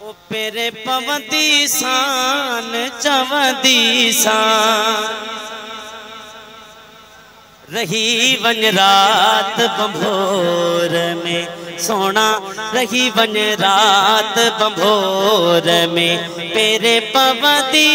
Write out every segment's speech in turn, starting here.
ओ पेरे पवंदी सान चवंदी सान रही वन रात बंभोर में सोना रही वन रात बंभोर में पेरे पवंदी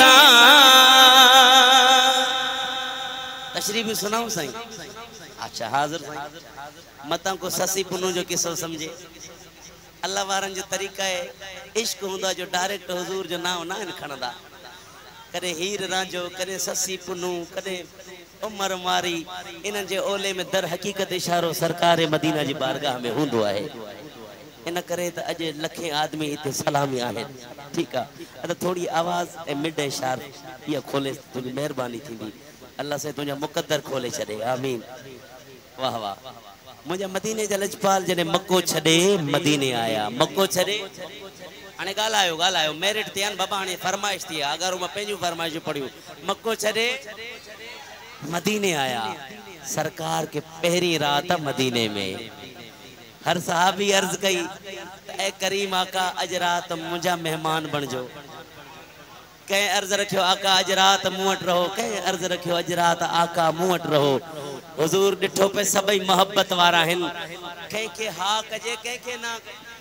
सान। तशरीफ भी सुनाऊं साईं? अच्छा हाजिर साईं। मतां को ससी पुनू जो किस्सो समझे। अल्लाह वारन जो तरीका है इश्क हुंदा जो डायरेक्ट हुजूर जो नाम ना खणदा। कदे हीर रांझो कदे ससी पुनू कदे उमर मारी इन जे ओले में दर हकीकत इशारो सरकार मदीना जी बारगाह में हुंदो है। इन करे त अज लखे आदमी इते सलामी आहे। ठीक है अद थोड़ी आवाज ए मिड इशार ये खोले तुझी मेहरबानी थींदी। अल्लाह से तुझा मुकद्दर खोले छड़े आमीन। वाह वाह मुझे मदीने जा लजपाल जने मक्को छड़े मदीने आया मक्को छड़े हाने गालायो मेरिट थियन बाबा हाने फरमाइश थी अगर मैं पेंजू फरमाइश पढ़ियो मक्को छड़े मदीने आया सरकार के पहरी रात मदीने में हर साहबी अर्ज कई ए करीम आका अज रात मुझा मेहमान बनजो। कहीं अर्ज रखियो आका अज रात मुवट रहो कहीं अर्ज रखियो अज रात आका मुवट रहो। हुजूर डिठो पे सबई मोहब्बत वारा हिन कहीं के हा कजे कहीं के ना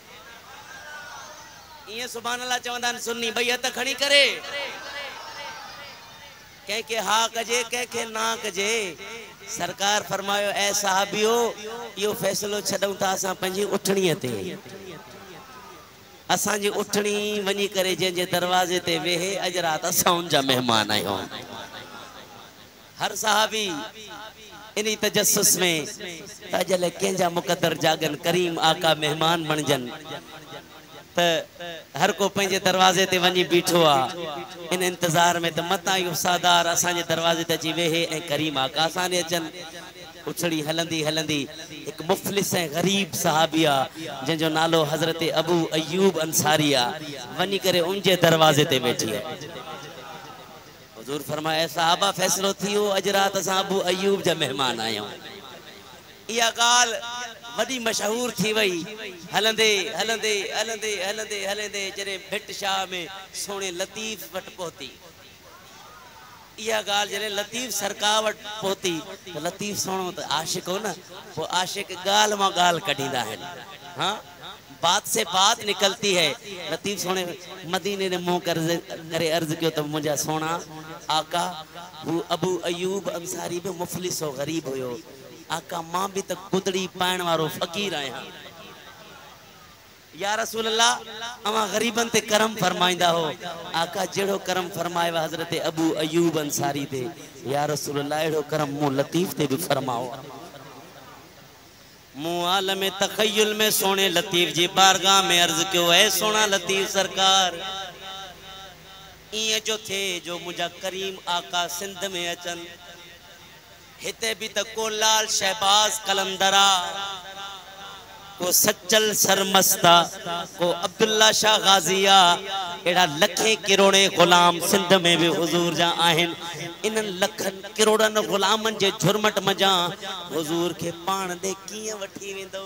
ये सुभान अल्लाह चवंदा सुन्नी भई हथ खणी करे कहीं के हा कजे कहीं के ना कजे। सरकार फरमायो ए साहबियो यो फैसलो छडऊं था असा पंजी उठणीअ ते असा जी उठणी वनी करे जे जे दरवाजे ते वेहे अज रात असा उनजा मेहमान आयो। हर साहबी इन्हीं तजस्सुस में तजल केंजा मुकद्दर जागन करीम आका मेहमान बनजन त हर को पंजे दरवाजे ते वनी बीठो आ इन इंतजार में त मता यो सादार असा जे दरवाजे ते अची वेहे ए करीम आका असा ने अचन उछड़ी हलंदी हलंदी एक मुफलिस ए गरीब सहाबिया जंजो नालो हजरत अबू अयूब अंसारिया वनी करे उनजे दरवाजे ते बैठी है। हुजूर फरमाए साहबा फैसलो थियो अज रात असा अबू अयूब जा मेहमान आयो। या गाल वडी मशहूर थी वई हलंदे हलंदे हलंदे हलंदे हलंदे जरे भिट शाह में सोने लतीफ वट पहुती। या गाल जरे लतीफ सरकार वट पहुती तो लतीफ सोनो तो आशिक हो ना वो आशिक गाल मां गाल कढींदा है। हाँ बात से बात निकलती है। लतीफ सोने मदीने ने मुंह करे अर्ज कियो तो मुझा सोना आका वो अबू अयूब अंसारी भी मुफलिस हो गरीब हुयो आका मां भी तो गुदड़ी पाण वारो फकीर आया। या रसूल अल्लाह अमा गरीबन ते करम फरमाइंदा हो आका जेड़ो करम फरमाए हजरत अबू अयूब अंसारी ते या रसूल अल्लाह एड़ो करम मु लतीफ ते भी फरमाओ। मु आलम तखय्युल में सोने लतीफ जी बारगाह में अर्ज क्यों है सोना लतीफ सरकार ये जो थे जो मुझा करीम आका सिंध में अचन हिते भी तो को लाल शहबाज कलंदरा को सच्चल सरमस्ता को अब्दुल्ला शाह गाजिया एड़ा लखे करोड़े गुलाम सिंध में भी हुजूर जा आहिन। इन लखन करोड़न गुलामन जे झुरमट मजा हुजूर के पान दे किए वठी वेंदो।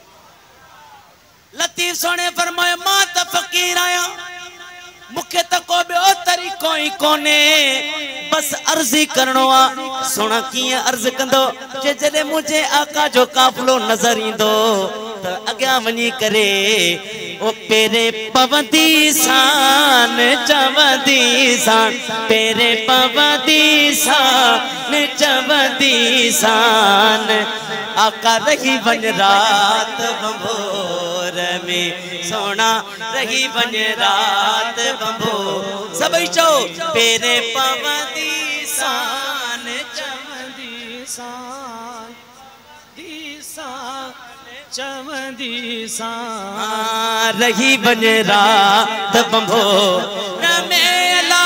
लतीफ सोने फरमाया मां त फकीर आया मुखे त को बे तरीको ही कोने बस अर्जी करनो आ सोना किए अर्ज कंदो जे जदे मुझे आका जो काफलो नजर इंदो त अग्या वनी करे ओ पेरे पवंदी सान चवंदी सान पेरे पवंदी सान चवंदी सान आका रही वन रात बंभोर में सोना रही वन रात बंभो सबई चो पेरे पवंदी सान चवंदी सान दी सान चवंदी सान रही वन रात बंभोर में ला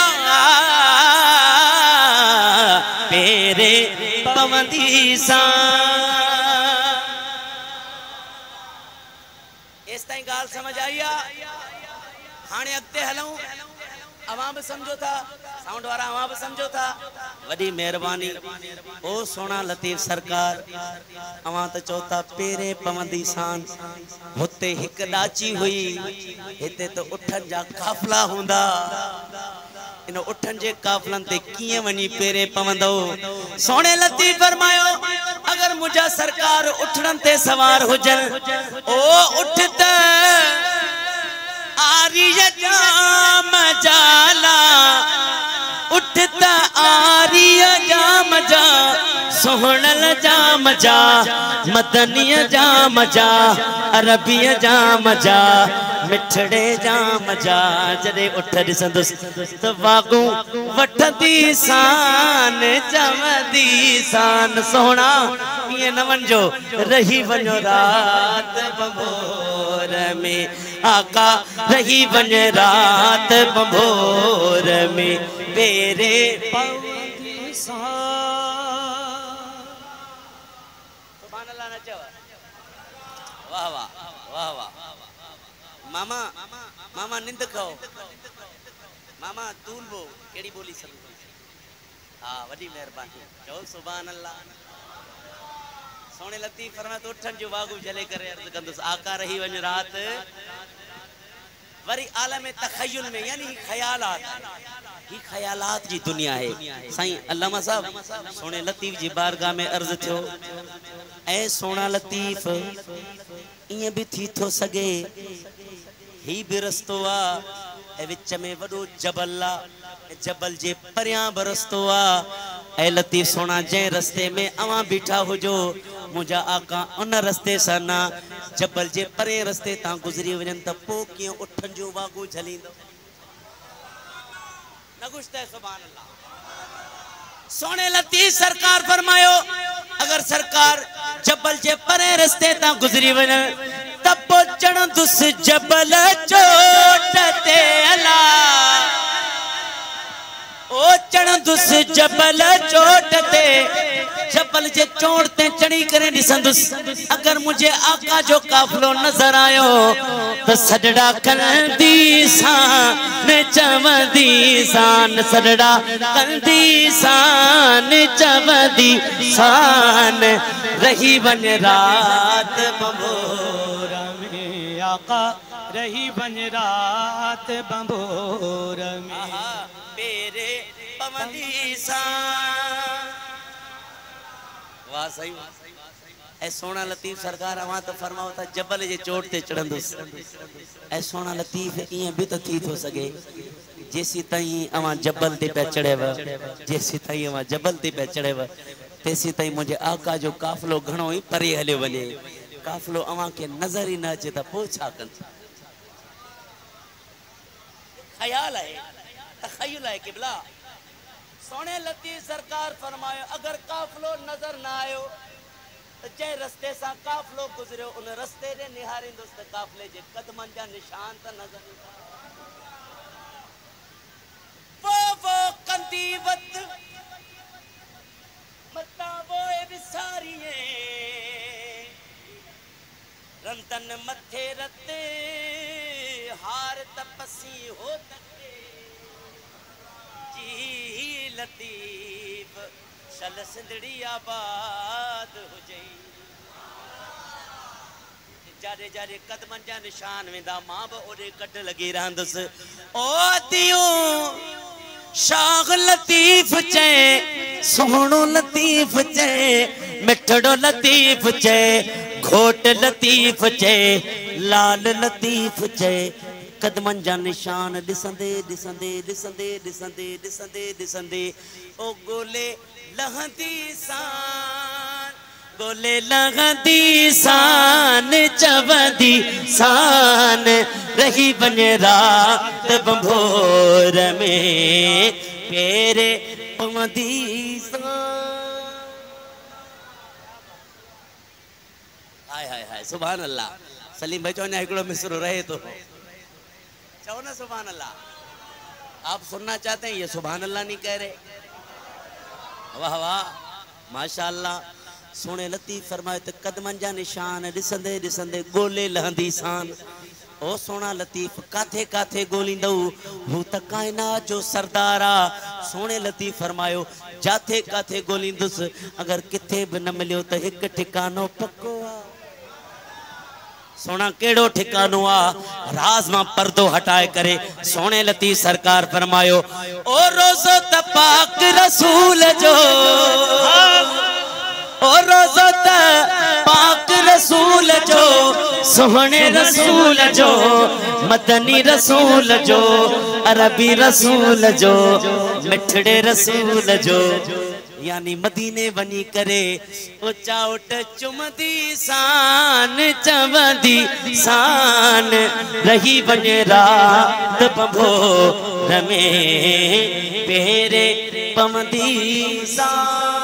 पेरे पवंदी सान। इस ताई गाल समझ आई हाने अगते हलूं अवां भी समझो था, साउंड वारा अवां भी समझो था। वडी मेहरबानी ओ सोना लतीफ सरकार, अवां तो चौथा पेरे पवंदी सान होते हिक डाची हुई, हिते तो उठन जा काफला हुंदा, इन उठन जे काफलन ते किए वनी पेरे पवंदो। सोने लतीफ फरमायो अगर मुझा सरकार उठन ते सवार हुजन, ओ उठता आरिया जाम जाला, उठता आरिया जाम जा, सोहणल जाम जा, मदनिया जाम जा, अरबिया जाम जा, मिठड़े जाम जा। जडे उठ दिसंदुस तो वागू वठदी सान जमदी सान। सोहना ये न वंजो रही वञो रात बंबोर में, आका रही वञ रात बंबोर में बेरे पवंदी सान। सुभान अल्लाह न चवा। वाह वाह वाह वाह। मामा मामा निंद खाओ, मामा तूल बो केड़ी बोली समझो। हाँ वडी मेहरबानी चो सुभान अल्लाह। सोने लतीफ फरमाए तो उठन जो वागू जले करे अर्ज कंदुस आका रही वञ रात। वरी आलम तखय्युल में यानी ख्यालात, ही ख्यालात जी दुनिया है। साईं अल्लामा साहब सोने लतीफ जी बारगाह में अर्ज थियो, ऐ सोना लतीफ इए भी थी थो सके ही भी रस्तो आ, ए विच में वडो जबल आ, जबल जे परियां बरस्तो आ। ऐ लतीफ सोना जे रस्ते में अवां बीठा हुजो, मुझा आका उन रस्ते सा ना जबल जे परे रस्ते ता गुजरी वजन त पो किए उठन जो वागू झलींदो न गुस्ते। सुभान अल्लाह। सोने लतीफ सरकार फरमायो अगर सरकार जबल जे परे रस्ते ता गुजरी वजन तब चढ़ दुस जबल चोट ते अला, ओ चढ़ दुस जबल चोट ते, जबल जे चोट ते चढ़ी करे दिसंदुस अगर मुझे आका जो काफलो नजर आयो तो सजड़ा कंदी सान चवंदी सान, सजड़ा कंदी सान चवंदी सान। रही वञ रात बंबोर में, आका रही वञ रात बंबोर में पेरे पवंदी सान। वाह सही। ऐ सोना लतीफ सरकार अवां तो फरमाओ था जबल जे चोट ते चढ़ंदुस। ऐ सोना लतीफ इए भी तो थी थो सके जेसी ताईं अवां जबल ते पे चढ़ेव, जेसी ताईं अवां जबल ते पे चढ़ेव तेसी ताईं मुझे आका जो काफलो घणो ही परे हलियो वने, काफलो अवां के नजर ही न अचे त पो छा कन। ख्याल है तखय्युल है किबला। सोने लतीफ सरकार फरमायो अगर काफलो नजर ना आयो तो जे रस्ते सा काफलो गुजरियो उन रस्ते दे निहारिंदुस त काफले जे कदमन जा निशान त नजर वो कंदीवत मता वो विसारिए रंतन मथे रते हार तपसी हो तके जी लतीफ शल सिंधड़ी आबाद हो जई। जारे जारे कदमन जा निशान वेंदा मां बि ओॾे कट लगी रहंदुस। ओ दियो शाह लतीफ चे, सोहणो लतीफ चे, मिठड़ो लतीफ चे, घोट लतीफ चे, लाल लतीफ चे। कदमन जा निशान दिसंदे दिसंदे दिसंदे दिसंदे दिसंदे दिसंदे ओ गोले लहंदी सान, गोले लहंदी सान चवंदी सान। रही वञ रात बंबोर में पेरे पवंदी सान। हाय हाय हाय सुभान अल्लाह। सलीम भाई चौने हिकड़ो मिसरो रहे तो चाहो ना सुभान अल्लाह। आप सुनना चाहते हैं ये सुभान अल्लाह नहीं कह रहे। वाह वाह माशाअल्लाह। सोने लतीफ फरमाए तो कदमन जा निशान दिसंदे दिसंदे गोले लहंदी सान। ओ सोना लतीफ काथे काथे गोलींदऊ हू त कायनात जो सरदारा। सोने लतीफ फरमायो जाथे काथे गोलींदुस अगर किथे भी न मिलियो तो एक ठिकानो पक्को आ। सोना केड़ो ठिकानो आ राज मां पर्दो हटाए करे सोने लतीफ सरकार फरमायो ओ रोज़ो त पाक रसूल जो ओ रोज़ो त पाक रसूल जो सोहने रसूल जो मदनी रसूल जो अरबी रसूल जो मिठड़े रसूल जो यानी मदीने वनी करे ओ चाउट चुमदी शान चवंदी शान रही वने रात बंभो रमे पेरे पमदी शान।